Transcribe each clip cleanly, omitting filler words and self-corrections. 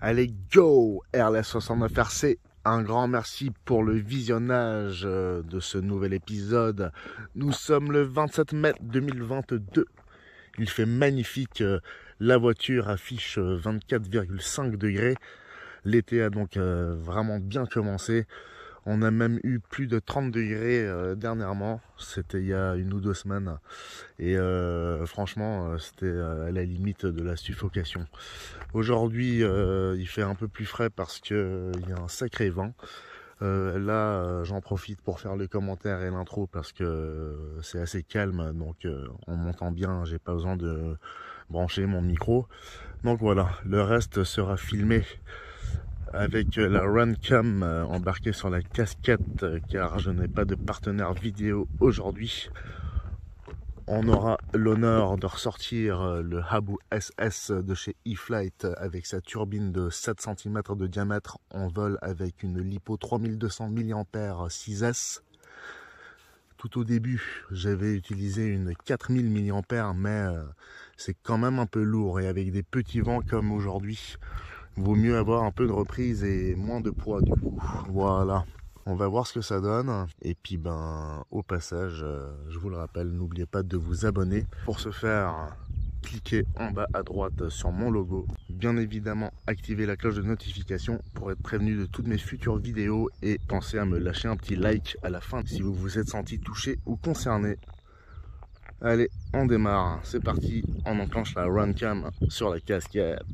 Allez, go RLS69 RC, un grand merci pour le visionnage de ce nouvel épisode. Nous sommes le 27 mai 2022. Il fait magnifique, la voiture affiche 24,5 degrés. L'été a donc vraiment bien commencé. On a même eu plus de 30 degrés dernièrement, c'était il y a 1 ou 2 semaines. Et franchement, c'était à la limite de la suffocation. Aujourd'hui, il fait un peu plus frais parce qu'il y a un sacré vent. Là, j'en profite pour faire le commentaire et l'intro parce que c'est assez calme, donc on m'entend bien, j'ai pas besoin de brancher mon micro. Donc voilà, le reste sera filmé avec la Runcam embarquée sur la casquette car je n'ai pas de partenaire vidéo aujourd'hui. On aura l'honneur de ressortir le Habu SS de chez E-Flite avec sa turbine de 7 cm de diamètre en vol avec une LiPo 3200 mAh 6S. Tout au début, j'avais utilisé une 4000 mAh, mais c'est quand même un peu lourd et avec des petits vents comme aujourd'hui, vaut mieux avoir un peu de reprise et moins de poids du coup. Voilà. On va voir ce que ça donne. Et puis au passage, je vous le rappelle, n'oubliez pas de vous abonner. Pour ce faire, cliquez en bas à droite sur mon logo. Bien évidemment, activez la cloche de notification pour être prévenu de toutes mes futures vidéos. Et pensez à me lâcher un petit like à la fin si vous vous êtes senti touché ou concerné. Allez, on démarre. C'est parti, on enclenche la Runcam sur la casquette.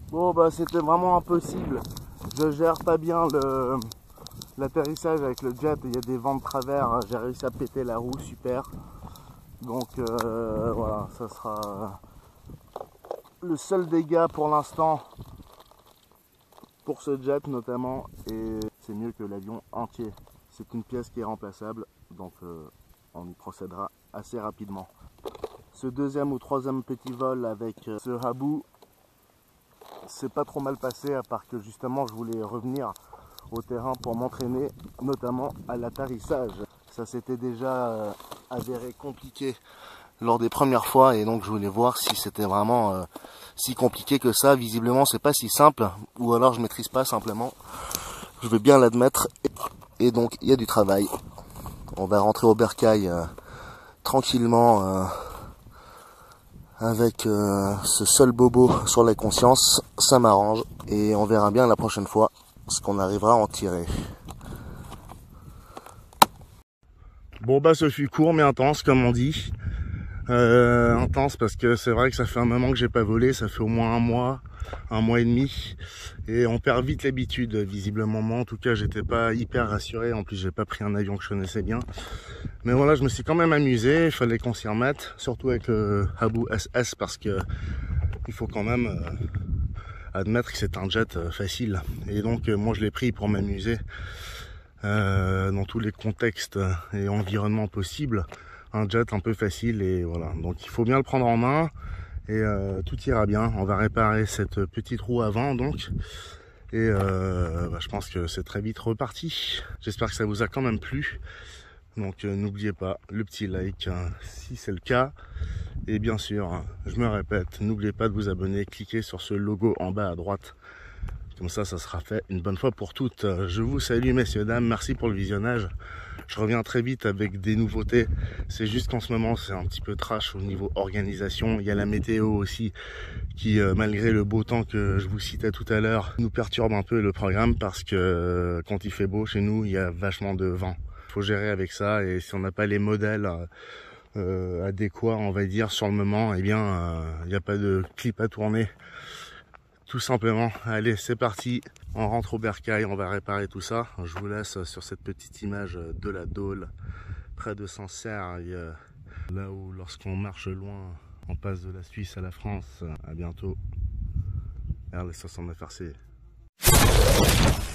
Bon bah c'était vraiment impossible. Je gère pas bien l'atterrissage avec le jet, il y a des vents de travers, j'ai réussi à péter la roue, super. Donc voilà, ça sera le seul dégât pour l'instant pour ce jet notamment, et c'est mieux que l'avion entier. C'est une pièce qui est remplaçable, donc on y procédera assez rapidement. Ce deuxième ou troisième petit vol avec ce Habu, c'est pas trop mal passé, à part que justement je voulais revenir au terrain pour m'entraîner, notamment à l'atterrissage. Ça s'était déjà avéré compliqué lors des premières fois, et donc je voulais voir si c'était vraiment si compliqué que ça. Visiblement c'est pas si simple, ou alors je maîtrise pas simplement, je vais bien l'admettre, et donc il y a du travail. On va rentrer au bercail tranquillement avec ce seul bobo sur la conscience, ça m'arrange, et on verra bien la prochaine fois ce qu'on arrivera à en tirer. Bon bah ce fut court mais intense comme on dit. Intense parce que c'est vrai que ça fait un moment que j'ai pas volé, ça fait au moins un mois et demi, et on perd vite l'habitude visiblement. Moi en tout cas j'étais pas hyper rassuré, en plus j'ai pas pris un avion que je connaissais bien, mais voilà, je me suis quand même amusé, il fallait qu'on s'y remette, surtout avec le Habu SS, parce que il faut quand même admettre que c'est un jet facile, et donc moi je l'ai pris pour m'amuser dans tous les contextes et environnements possibles. Un jet un peu facile, et voilà, donc il faut bien le prendre en main, et tout ira bien. On va réparer cette petite roue avant donc, et je pense que c'est très vite reparti. J'espère que ça vous a quand même plu, donc n'oubliez pas le petit like si c'est le cas, et bien sûr je me répète, n'oubliez pas de vous abonner, cliquez sur ce logo en bas à droite, comme ça sera fait une bonne fois pour toutes. Je vous salue messieurs dames, merci pour le visionnage. Je reviens très vite avec des nouveautés. C'est juste qu'en ce moment c'est un petit peu trash au niveau organisation. Il y a la météo aussi qui, malgré le beau temps que je vous citais tout à l'heure, nous perturbe un peu le programme, parce que quand il fait beau chez nous, il y a vachement de vent. Il faut gérer avec ça, et si on n'a pas les modèles adéquats, on va dire, sur le moment, eh bien il n'y a pas de clip à tourner. Tout simplement. Allez, c'est parti, on rentre au bercail, on va réparer tout ça. Je vous laisse sur cette petite image de la Dôle, près de Sancerre, là où lorsqu'on marche loin, on passe de la Suisse à la France. À bientôt. RL 69 RC.